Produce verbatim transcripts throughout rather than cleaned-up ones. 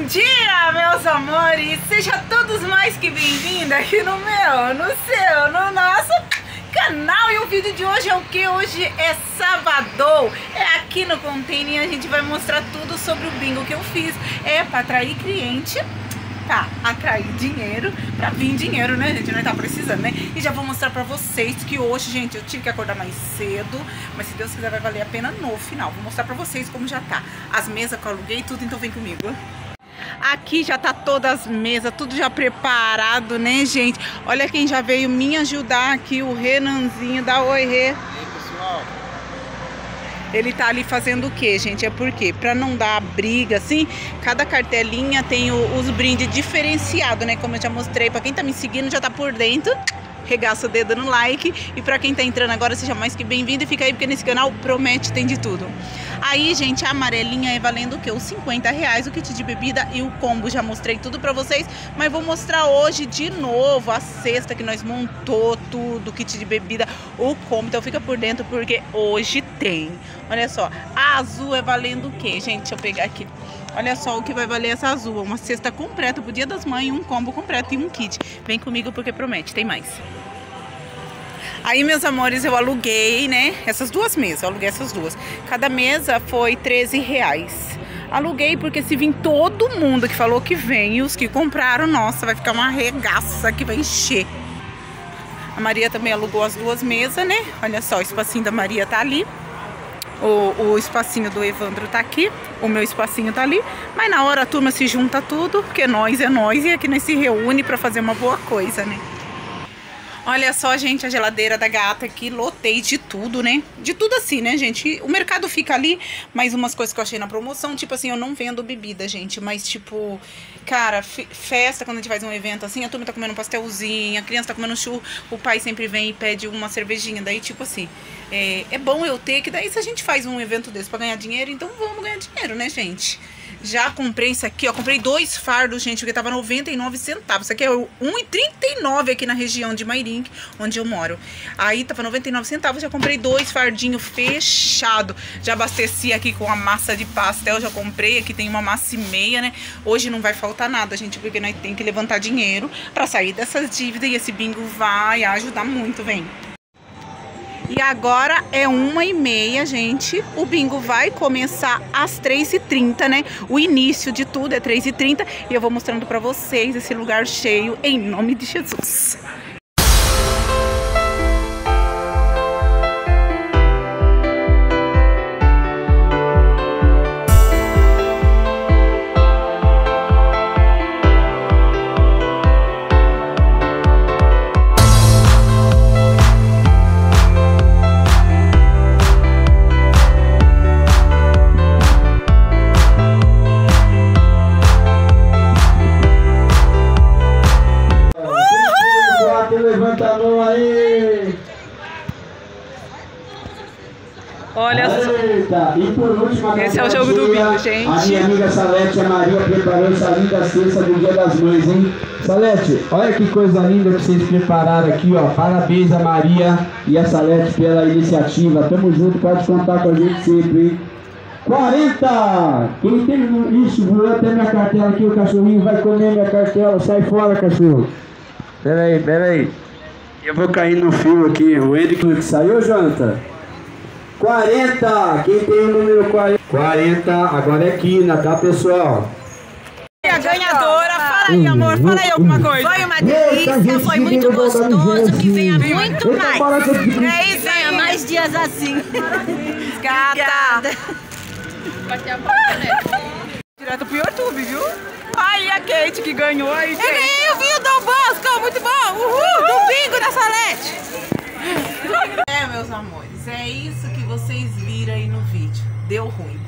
dia, meus amores! Sejam todos mais que bem-vindos aqui no meu, no seu, no nosso canal. E o vídeo de hoje é o que? Hoje é sábado, é aqui no Container e a gente vai mostrar tudo sobre o bingo que eu fiz. É pra atrair cliente, tá? Atrair dinheiro, pra vir dinheiro, né, gente? Nós tá precisando, né? E já vou mostrar pra vocês que hoje, gente, eu tive que acordar mais cedo, mas se Deus quiser vai valer a pena no final. Vou mostrar pra vocês como já tá. As mesas que eu aluguei, tudo, então vem comigo. Aqui já tá todas as mesas, tudo já preparado, né, gente? Olha quem já veio me ajudar aqui, o Renanzinho. Dá oi, Rê. E aí, pessoal? Ele tá ali fazendo o que, gente? É porque pra não dar briga, assim, cada cartelinha tem o, os brindes diferenciados, né? Como eu já mostrei, pra quem tá me seguindo já tá por dentro. Regaça o dedo no like. E pra quem tá entrando agora, seja mais que bem-vindo. E fica aí, porque nesse canal promete, tem de tudo. Aí, gente, a amarelinha é valendo o quê? Os cinquenta reais, o kit de bebida e o combo. Já mostrei tudo pra vocês, mas vou mostrar hoje de novo a cesta que nós montou, tudo, o kit de bebida, o combo. Então fica por dentro, porque hoje tem. Olha só, a azul é valendo o quê, gente? Deixa eu pegar aqui. Olha só o que vai valer essa azul. Uma cesta completa pro Dia das Mães, um combo completo e um kit. Vem comigo porque promete, tem mais. Aí, meus amores, eu aluguei, né, essas duas mesas, eu aluguei essas duas. Cada mesa foi treze reais. Aluguei porque se vir todo mundo que falou que vem e os que compraram, nossa, vai ficar uma regaça que vai encher. A Maria também alugou as duas mesas, né? Olha só, o espacinho da Maria tá ali. O, o espacinho do Evandro tá aqui, o meu espacinho tá ali. Mas na hora a turma se junta tudo, porque nós é nós e aqui nós se reúne pra fazer uma boa coisa, né? Olha só, gente, a geladeira da gata aqui, lotei de tudo, né? De tudo assim, né, gente? O mercado fica ali, mas umas coisas que eu achei na promoção, tipo assim, eu não vendo bebida, gente, mas tipo, cara, festa, quando a gente faz um evento assim, a turma tá comendo um pastelzinho, a criança tá comendo churro, o pai sempre vem e pede uma cervejinha, daí tipo assim, é, é bom eu ter, que daí se a gente faz um evento desse pra ganhar dinheiro, então vamos ganhar dinheiro, né, gente? Já comprei isso aqui, ó, comprei dois fardos, gente, porque tava noventa e nove centavos. Isso aqui é um e trinta e nove aqui na região de Mairink, onde eu moro. Aí tava noventa e nove centavos, já comprei dois fardinhos fechados. Já abasteci aqui com a massa de pastel, já comprei. Aqui tem uma massa e meia, né? Hoje não vai faltar nada, gente, porque nós tem que levantar dinheiro pra sair dessas dívidas. E esse bingo vai ajudar muito, vem. E agora é uma e meia, gente. O bingo vai começar às três e trinta, né? O início de tudo é três e trinta. E eu vou mostrando pra vocês esse lugar cheio, em nome de Jesus. Levanta a mão aí! Olha só. Eita. E por último, esse é o jogo do bingo, gente. A minha amiga Salete, a Maria, preparou essa linda cesta do Dia das Mães, hein? Salete, olha que coisa linda que vocês prepararam aqui, ó. Parabéns a Maria e a Salete pela iniciativa. Tamo junto, pode contar com a gente sempre, hein? quarenta! Quem tem isso, voou até minha cartela aqui, o cachorrinho vai comer minha cartela. Sai fora, cachorro. Pera aí, pera aí. Eu vou cair no fio aqui. O Henrique saiu, Jonathan? quarenta! Quem tem o número quarenta? quarenta, agora é quina, tá, pessoal? E a ganhadora, fala aí, amor, fala aí alguma coisa. Foi uma delícia, foi muito gostoso, que venha muito mais. É isso, Venha mais dias assim. Gata. Bate a boca, né? Direto pro YouTube, viu? Aí a Kate que ganhou aí. Eu ganhei o vinho do Bosco, muito bom. Uhul, do bingo da Salete. É, meus amores, é isso que vocês viram aí no vídeo. Deu ruim.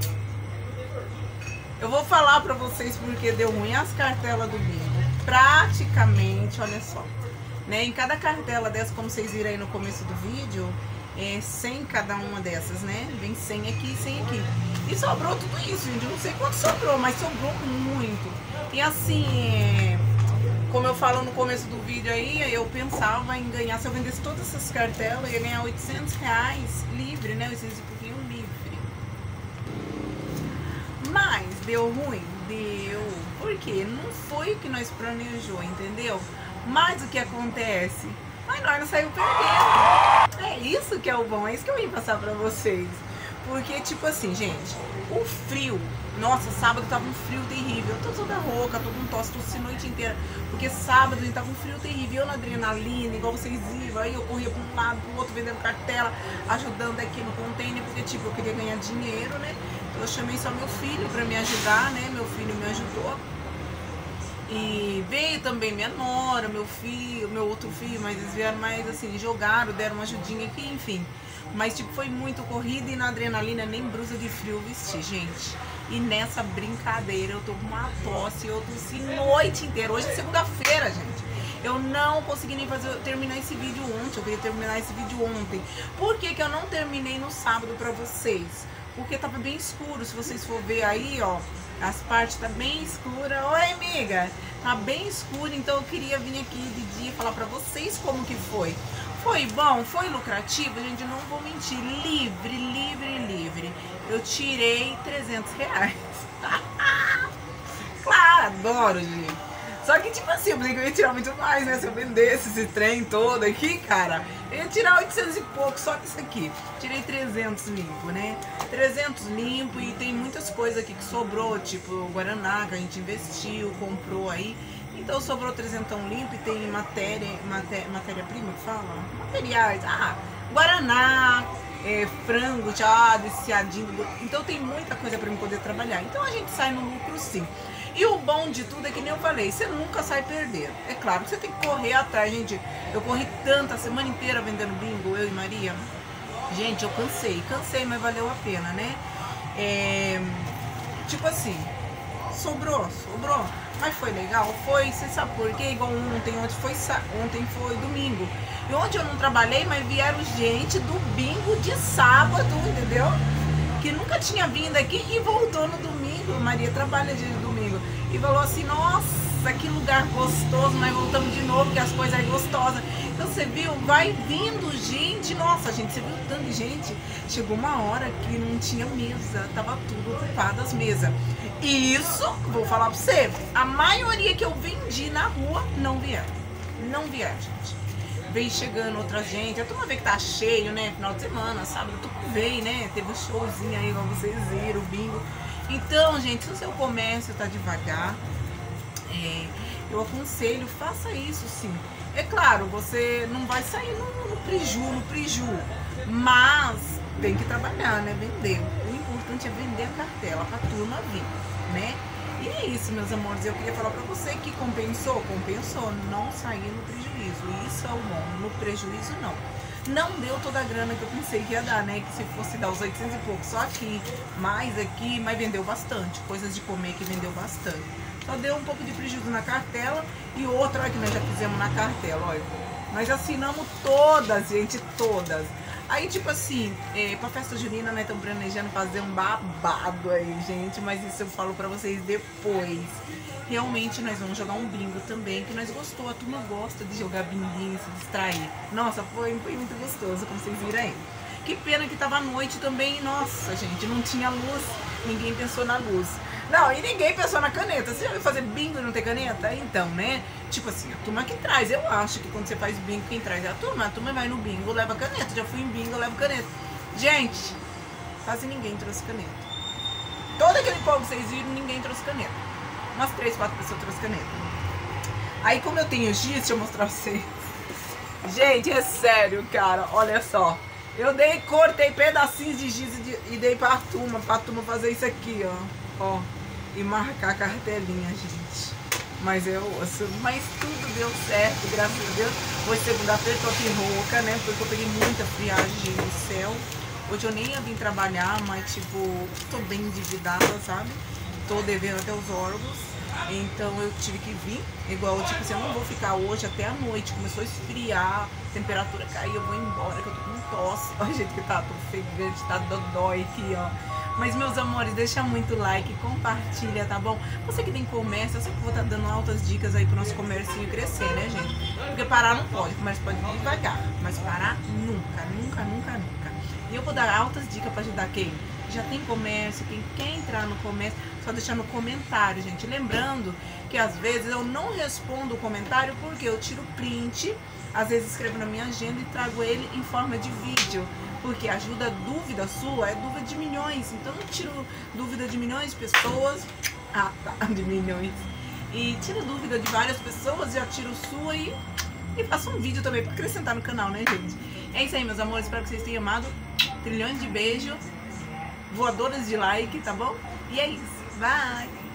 Eu vou falar pra vocês porque deu ruim as cartelas do bingo. Praticamente, olha só, né? Em cada cartela dessa, como vocês viram aí no começo do vídeo, é cem cada uma dessas, né? Vem cem aqui e cem aqui. E sobrou tudo isso, gente. Eu não sei quanto sobrou, mas sobrou muito. E assim, é... como eu falo no começo do vídeo aí, eu pensava em ganhar, se eu vendesse todas essas cartelas, eu ia ganhar oitocentos reais livre, né? oitocentos e pouquinho livre. Mas Mas deu ruim? Deu. Por quê? Não foi o que nós planejou, entendeu? Mas o que acontece? Mas nós não saímos perdendo. É isso que é o bom, é isso que eu vim passar pra vocês. Porque, tipo assim, gente, o frio, nossa, sábado tava um frio terrível. Eu tô toda rouca, tô com tosse, tossi a noite inteira. Porque sábado a gente tava um frio terrível, eu na adrenalina, igual vocês viram. Aí eu corria pra um lado, pro outro, vendendo cartela, ajudando aqui no container, porque, tipo, eu queria ganhar dinheiro, né? Então eu chamei só meu filho pra me ajudar, né? Meu filho me ajudou. E veio também minha nora, meu filho, meu outro filho, mas eles vieram mais assim, jogaram, deram uma ajudinha aqui, enfim. Mas tipo, foi muito corrida e na adrenalina nem blusa de frio eu vesti, gente. E nessa brincadeira eu tô com uma tosse, eu tossi noite inteira. Hoje é segunda-feira, gente. Eu não consegui nem fazer, terminar esse vídeo ontem, eu queria terminar esse vídeo ontem. Por que que eu não terminei no sábado pra vocês? Porque tava bem escuro, se vocês for ver aí, ó, as partes tá bem escura. Oi, amiga! Tá bem escuro, então eu queria vir aqui de dia falar pra vocês como que foi. Foi bom? Foi lucrativo? Gente, não vou mentir. Livre, livre, livre. Eu tirei trezentos reais. Claro, adoro, gente. Só que, tipo assim, eu pensei que eu ia tirar muito mais, né? Se eu vendesse esse trem todo aqui, cara, eu ia tirar oitocentos e pouco só disso aqui. Tirei trezentos limpo, né? trezentos limpo e tem muitas coisas aqui que sobrou, tipo o Guaraná, que a gente investiu, comprou aí. Então sobrou trezentão limpo e tem matéria, maté, matéria-prima que fala? Materiais. Ah, Guaraná, é, frango, já desfiadinho. Então tem muita coisa pra eu poder trabalhar. Então a gente sai no lucro sim. E o bom de tudo é que nem eu falei, você nunca sai perdendo. É claro que você tem que correr atrás, gente. Eu corri tanto a semana inteira vendendo bingo, eu e Maria. Gente, eu cansei, cansei, mas valeu a pena, né? É, tipo assim, sobrou, sobrou. Mas foi legal, foi, você sabe por quê? Igual ontem, ontem foi, ontem foi domingo. E ontem eu não trabalhei, mas vieram gente do bingo de sábado, entendeu? Que nunca tinha vindo aqui e voltou no domingo. Maria trabalha de domingo. E falou assim, nossa, que lugar gostoso, nós voltamos de novo, que as coisas é gostosas. Então você viu, vai vindo gente, nossa gente, você viu tanto de gente. Chegou uma hora que não tinha mesa, tava tudo ocupado as mesas. E isso, vou falar pra você, a maioria que eu vendi na rua não vieram. Não vieram, gente. Veio chegando outra gente, a turma vê que tá cheio, né, final de semana, sábado, tudo veio, né, teve um showzinho aí, como vocês viram, o bingo. Então, gente, se o seu comércio tá devagar, é, eu aconselho, faça isso sim. É claro, você não vai sair no, no preju, no preju, mas tem que trabalhar, né, vender. O importante é vender a cartela pra turma vir, né. E é isso, meus amores, eu queria falar pra você que compensou, compensou, não sair no prejuízo, isso é o bom, no prejuízo não. Não deu toda a grana que eu pensei que ia dar, né, que se fosse dar os oitocentos e pouco, só aqui, mais aqui, mas vendeu bastante, coisas de comer que vendeu bastante. Só deu um pouco de prejuízo na cartela e outra, olha que nós já fizemos na cartela, olha, nós assinamos todas, gente, todas. Aí, tipo assim, é, pra festa junina, nós estamos planejando fazer um babado aí, gente. Mas isso eu falo pra vocês depois. Realmente, nós vamos jogar um bingo também, que nós gostou. A turma gosta de jogar binguinho, se distrair. Nossa, foi, foi muito gostoso, como vocês viram aí. Que pena que tava à noite também. Nossa, gente, não tinha luz. Ninguém pensou na luz. Não, e ninguém pensou na caneta. Você já viu fazer bingo e não ter caneta? Então, né? Tipo assim, a turma que traz. Eu acho que quando você faz bingo, quem traz é a turma. A turma vai no bingo, leva caneta. Já fui em bingo, leva caneta. Gente, quase ninguém trouxe caneta. Todo aquele povo que vocês viram, ninguém trouxe caneta. Umas três, quatro pessoas trouxe caneta. Aí, como eu tenho giz, deixa eu mostrar pra vocês. Gente, é sério, cara. Olha só. Eu dei, cortei pedacinhos de giz e dei pra turma, pra turma fazer isso aqui, ó. Ó, e marcar a cartelinha, gente. Mas eu ouço, mas tudo deu certo, graças a Deus. Hoje segunda-feira tô aqui rouca, né? Porque eu peguei muita friagem no céu. Hoje eu nem ia vir trabalhar, mas tipo, tô bem endividada, sabe? Tô devendo até os órgãos. Então eu tive que vir, igual, tipo assim, eu não vou ficar hoje até a noite. Começou a esfriar, a temperatura caiu, eu vou embora, que eu tô com tosse. Olha o jeito que tá, tô ofegante, tá dodói aqui, ó. Mas, meus amores, deixa muito like, compartilha, tá bom? Você que tem comércio, eu sempre vou estar dando altas dicas aí pro nosso comércio crescer, né, gente? Porque parar não pode, o comércio pode ir devagar, mas parar nunca, nunca, nunca, nunca. E eu vou dar altas dicas pra ajudar quem? já tem comércio, quem quer entrar no comércio, só deixar no comentário, gente. Lembrando que às vezes eu não respondo o comentário porque eu tiro print, às vezes escrevo na minha agenda e trago ele em forma de vídeo. Porque ajuda, dúvida sua é dúvida de milhões. Então eu tiro dúvida de milhões de pessoas. Ah, tá, de milhões. E tiro dúvida de várias pessoas, já tiro sua e, e faço um vídeo também pra acrescentar no canal, né, gente? É isso aí, meus amores. Espero que vocês tenham amado. Trilhões de beijos, voadoras de like, tá bom? E é isso. Bye!